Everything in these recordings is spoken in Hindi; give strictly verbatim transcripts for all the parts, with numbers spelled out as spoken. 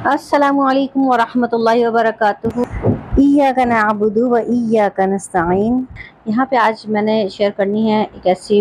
अस्सलामुअलैकुम वरहमतुल्लाहि वबरकातुहू। इय्याका नअबुदु व इय्याका नस्तईन। यहाँ पे आज मैंने शेयर करनी है एक ऐसी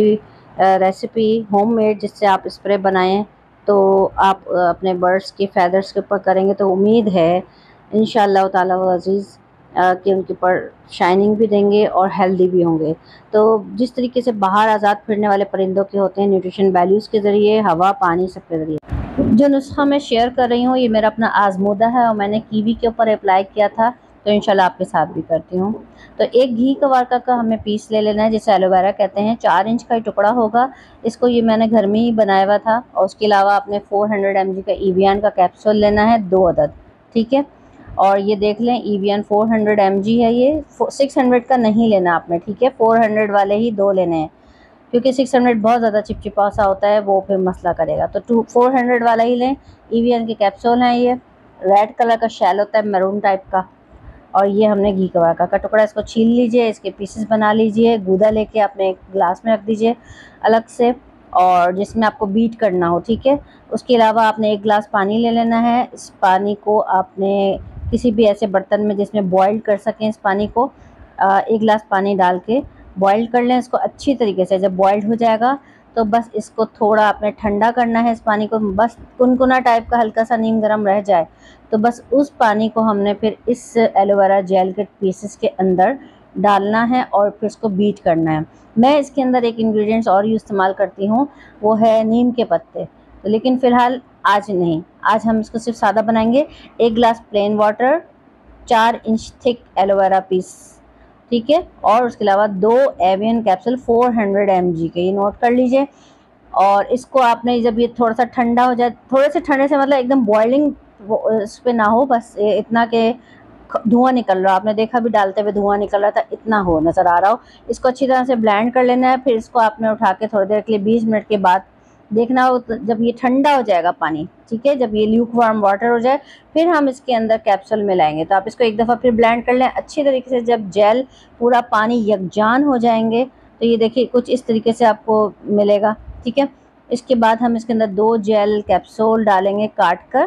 रेसिपी होममेड जिससे आप स्प्रे बनाएं तो आप अ, अपने बर्ड्स के फैदर्स के ऊपर करेंगे तो उम्मीद है इंशाअल्लाह ताला व अज़ीज़ अ, कि उनके ऊपर शाइनिंग भी देंगे और हेल्दी भी होंगे। तो जिस तरीके से बाहर आज़ाद फिरने वाले परिंदों के होते हैं न्यूट्रिशन वैल्यूज़ के ज़रिए, हवा पानी सबके ज़रिए, जो नुस्खा मैं शेयर कर रही हूँ ये मेरा अपना आजमूदा है और मैंने कीवी के ऊपर अप्लाई किया था, तो इंशाल्लाह आपके साथ भी करती हूँ। तो एक घी का वारका का हमें पीस ले लेना है जिसे एलोवेरा कहते हैं। चार इंच का ही टुकड़ा होगा। इसको ये मैंने घर में ही बनाया हुआ था। और उसके अलावा आपने चार सौ एम जी का ईवियन का कैप्सूल लेना है, दो अदद, ठीक है। और ये देख लें ईवियन चार सौ एम जी है, ये छह सौ का नहीं लेना आपने, ठीक है। चार सौ वाले ही दो लेने हैं क्योंकि छह सौ बहुत ज़्यादा चिपचिपा सा होता है, वो फिर मसला करेगा। तो टू चार सौ वाला ही लें। ईवीएन के कैप्सूल हैं, ये रेड कलर का शेल होता है, मैरून टाइप का। और ये हमने घी का वारका का टुकड़ा, इसको छील लीजिए, इसके पीसेस बना लीजिए। गूदा लेके अपने एक ग्लास में रख दीजिए अलग से, और जिसमें आपको बीट करना हो, ठीक है। उसके अलावा आपने एक गिलास पानी ले लेना है। इस पानी को आपने किसी भी ऐसे बर्तन में जिसमें बॉयल कर सकें इस पानी को, अ, एक गिलास पानी डाल के बॉयल कर लें इसको अच्छी तरीके से। जब बॉइल्ड हो जाएगा तो बस इसको थोड़ा आपने ठंडा करना है। इस पानी को बस कुनकुना टाइप का हल्का सा नीम गर्म रह जाए तो बस उस पानी को हमने फिर इस एलोवेरा जेल के पीसेस के अंदर डालना है और फिर इसको बीट करना है। मैं इसके अंदर एक इंग्रेडिएंट्स और यूँ इस्तेमाल करती हूँ, वो है नीम के पत्ते। तो लेकिन फ़िलहाल आज नहीं, आज हम इसको सिर्फ सादा बनाएंगे। एक गिलास प्लेन वाटर, चार इंच थिक एलोवेरा पीस, ठीक है। और उसके अलावा दो एवियन कैप्सूल चार सौ एम जी के, ये नोट कर लीजिए। और इसको आपने जब ये थोड़ा सा ठंडा हो जाए, थोड़े से ठंडे से मतलब एकदम बॉइलिंग इस पर ना हो, बस इतना के धुआं निकल रहा, आपने देखा भी डालते हुए धुआं निकल रहा था, इतना हो नज़र आ रहा हो। इसको अच्छी तरह से ब्लेंड कर लेना है। फिर इसको आपने उठा के थोड़ी देर के लिए बीस मिनट के बाद देखना हो, तो जब ये ठंडा हो जाएगा पानी, ठीक है, जब ये ल्यूक वार्म वाटर हो जाए फिर हम इसके अंदर कैप्सूल मिलाएंगे। तो आप इसको एक दफ़ा फिर ब्लेंड कर लें अच्छी तरीके से। जब जेल पूरा पानी यकजान हो जाएंगे तो ये देखिए कुछ इस तरीके से आपको मिलेगा, ठीक है। इसके बाद हम इसके अंदर दो जेल कैप्सूल डालेंगे काट कर,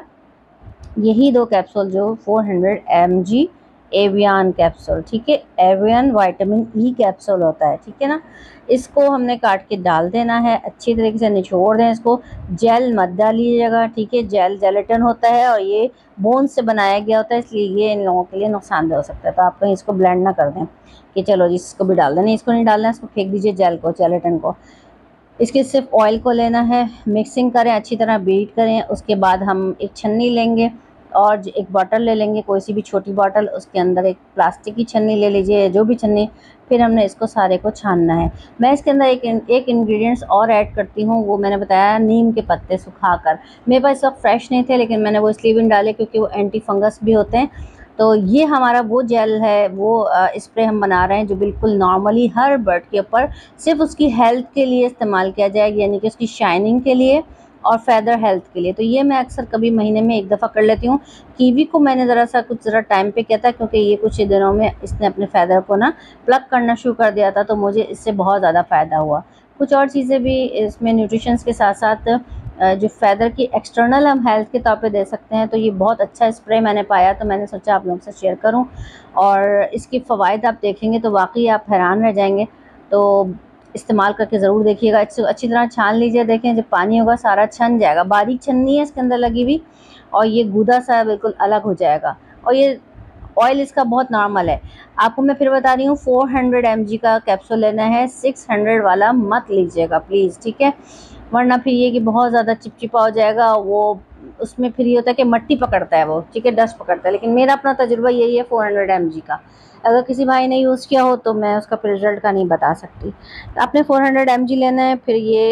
यही दो कैप्सूल जो चार सौ एम जी एवियन कैप्सूल, ठीक है। एवियन विटामिन ई कैप्सूल होता है, ठीक है ना। इसको हमने काट के डाल देना है, अच्छी तरीके से निचोड़ दें इसको। जेल मत डालिएगा, ठीक है। जेल जेलेटिन होता है और ये बोन से बनाया गया होता है, इसलिए ये इन लोगों के लिए नुकसानदेह हो सकता है। तो आप कहीं इसको ब्लेंड ना कर दें कि चलो जी इसको भी डाल दें, नहीं, इसको नहीं डालना है, इसको फेंक दीजिए जेल को, जेलेटिन को। इसके सिर्फ ऑयल को लेना है, मिक्सिंग करें, अच्छी तरह बीट करें। उसके बाद हम एक छन्नी लेंगे और एक बॉटल ले लेंगे, कोई सी भी छोटी बॉटल, उसके अंदर एक प्लास्टिक की छन्नी ले लीजिए, जो भी छन्नी। फिर हमने इसको सारे को छानना है। मैं इसके अंदर एक एक इंग्रेडिएंट्स और ऐड करती हूँ, वो मैंने बताया नीम के पत्ते सुखाकर। मेरे पास इस वक्त फ्रेश नहीं थे लेकिन मैंने वो इसलिए भी डाले क्योंकि वो एंटी फंगस भी होते हैं। तो ये हमारा वो जेल है, वो स्प्रे हम बना रहे हैं जो बिल्कुल नॉर्मली हर बर्ड के ऊपर सिर्फ उसकी हेल्थ के लिए इस्तेमाल किया जाएगा, यानी कि उसकी शाइनिंग के लिए और फैदर हेल्थ के लिए। तो ये मैं अक्सर कभी महीने में एक दफ़ा कर लेती हूँ। कीवी को मैंने ज़रा सा कुछ ज़रा टाइम पे किया था क्योंकि ये कुछ ही दिनों में इसने अपने फैदर को ना प्लग करना शुरू कर दिया था, तो मुझे इससे बहुत ज़्यादा फ़ायदा हुआ। कुछ और चीज़ें भी इसमें न्यूट्रिशंस के साथ साथ जो फैदर की एक्सटर्नल हम हेल्थ के तौर पे दे सकते हैं। तो ये बहुत अच्छा स्प्रे मैंने पाया, तो मैंने सोचा आप लोगों से शेयर करूं। और इसके फ़वाइद आप देखेंगे तो वाकई आप हैरान रह जाएंगे। तो इस्तेमाल करके ज़रूर देखिएगा। अच्छी अच्छी तरह छान लीजिए, देखें जब पानी होगा सारा छन जाएगा। बारीक छन्नी है इसके अंदर लगी हुई और ये गूदा सा बिल्कुल अलग हो जाएगा। और ये ऑयल इसका बहुत नॉर्मल है। आपको मैं फिर बता रही हूँ चार सौ एम जी का कैप्सूल लेना है, छह सौ वाला मत लीजिएगा प्लीज़, ठीक है। वरना फिर ये कि बहुत ज़्यादा चिपचिपा हो जाएगा, वो उसमें फिर ये होता है कि मट्टी पकड़ता है वो, ठीक है, डस्ट पकड़ता है। लेकिन मेरा अपना तजुर्बा यही है चार सौ एम जी का। अगर किसी भाई ने यूज़ किया हो तो मैं उसका फिर रिज़ल्ट का नहीं बता सकती। तो आपने चार सौ एम जी लेना है, फिर ये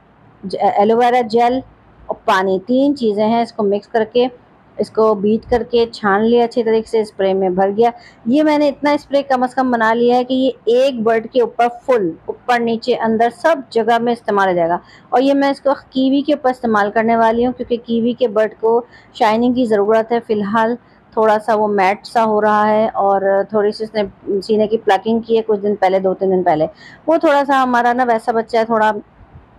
एलोवेरा जेल और पानी, तीन चीज़ें हैं। इसको मिक्स करके इसको बीट करके छान लिया अच्छी तरीके से, स्प्रे में भर गया। ये मैंने इतना स्प्रे कम से कम बना लिया है कि ये एक बर्ड के ऊपर फुल, ऊपर नीचे अंदर सब जगह में इस्तेमाल हो जाएगा। और ये मैं इसको कीवी के ऊपर इस्तेमाल करने वाली हूँ क्योंकि कीवी के बर्ड को शाइनिंग की ज़रूरत है। फ़िलहाल थोड़ा सा वो मैट सा हो रहा है और थोड़ी सी उसने सीने की प्लकिंग की है कुछ दिन पहले, दो तीन दिन पहले। वो थोड़ा सा हमारा ना वैसा बच्चा है, थोड़ा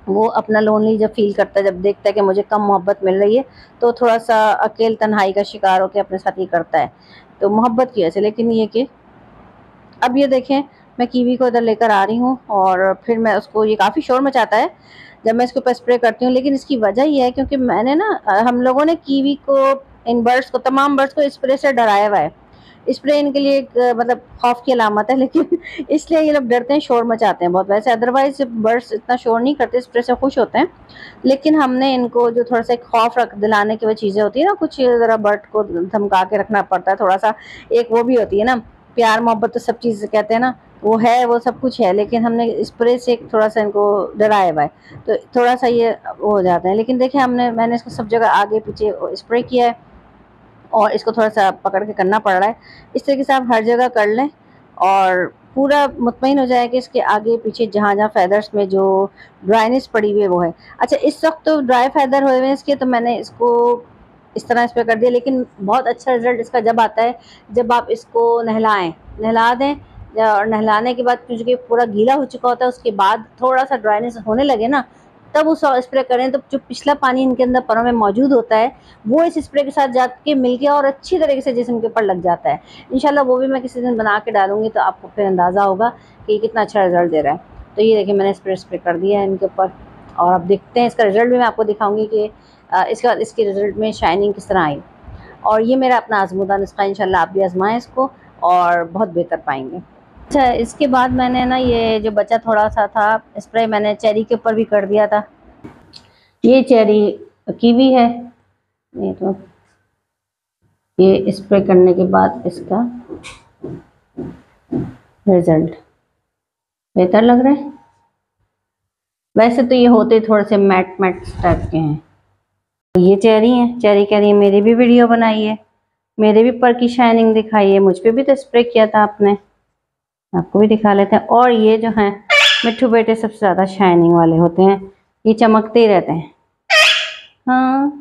वो अपना लोनली जब फील करता है, जब देखता है कि मुझे कम मोहब्बत मिल रही है, तो थोड़ा सा अकेल तन्हाई का शिकार होकर अपने साथ ही करता है, तो मोहब्बत की वजह से। लेकिन ये कि अब ये देखें, मैं कीवी को इधर लेकर आ रही हूँ और फिर मैं उसको, ये काफ़ी शोर मचाता है जब मैं इसके ऊपर स्प्रे करती हूँ, लेकिन इसकी वजह ये है क्योंकि मैंने ना, हम लोगों ने कीवी को, इन बर्ड्स को, तमाम बर्ड्स को स्प्रे से डराया हुआ है। स्प्रे इनके लिए एक मतलब खौफ की अलामत है, लेकिन इसलिए ये लोग डरते हैं, शोर मचाते हैं बहुत। वैसे अदरवाइज बर्ड्स इतना शोर नहीं करते, स्प्रे से खुश होते हैं। लेकिन हमने इनको जो थोड़ा सा एक खौफ रख दिलाने की वो चीज़ें होती है ना, कुछ ज़रा बर्ड को धमका के रखना पड़ता है थोड़ा सा, एक वो भी होती है ना, प्यार मोहब्बत तो सब चीज़ कहते हैं ना, वो है, वो सब कुछ है, लेकिन हमने स्प्रे से थोड़ा सा इनको डराया हुआ है, तो थोड़ा सा ये वो हो जाते हैं। लेकिन देखिए, हमने मैंने इसको सब जगह आगे पीछे स्प्रे किया है और इसको थोड़ा सा पकड़ के करना पड़ रहा है। इस तरीके से आप हर जगह कर लें और पूरा मुतमईन हो जाए कि इसके आगे पीछे जहाँ जहाँ फैदर्स में जो ड्राइनेस पड़ी हुई है वो है। अच्छा, इस वक्त तो ड्राई फैदर हुए हुए हैं इसके, तो मैंने इसको इस तरह स्प्रे कर दिया। लेकिन बहुत अच्छा रिजल्ट इसका जब आता है जब आप इसको नहलाएं, नहला दें, और नहलाने के बाद क्योंकि पूरा गीला हो चुका होता है, उसके बाद थोड़ा सा ड्राइनेस होने लगे ना, तब उस स्प्रे करें, तो जो पिछला पानी इनके अंदर परों में मौजूद होता है वो इस स्प्रे के साथ जाके मिल के और अच्छी तरीके से जिस्म के ऊपर लग जाता है। इंशाल्लाह वो भी मैं किसी दिन बना के डालूंगी, तो आपको फिर अंदाज़ा होगा कि कितना अच्छा रिजल्ट दे रहा है। तो ये देखिए, मैंने स्प्रे स्प्रे कर दिया है इनके ऊपर, और अब देखते हैं इसका रिजल्ट भी मैं आपको दिखाऊंगी कि इसके बाद इसके रिजल्ट में शाइनिंग किस तरह आई। और ये मेरा अपना आजमूदा नुस्खा, इंशाल्लाह आप भी आजमाएं इसको और बहुत बेहतर पाएंगे। अच्छा, इसके बाद मैंने ना, ये जो बचा थोड़ा सा था स्प्रे, मैंने चेरी के ऊपर भी कर दिया था। ये चेरी कीवी है, ये तो ये स्प्रे करने के बाद इसका रिजल्ट बेहतर लग रहा है। वैसे तो ये होते थोड़े से मैट मैट टाइप के हैं। ये चेरी है, चेरी कह रही है मेरी भी वीडियो बनाई है, मेरे भी पर की शाइनिंग दिखाई है, मुझ पे भी तो स्प्रे किया था आपने, आपको भी दिखा लेते हैं। और ये जो हैं मिट्ठू बेटे सबसे ज़्यादा शाइनिंग वाले होते हैं, ये चमकते ही रहते हैं। हाँ,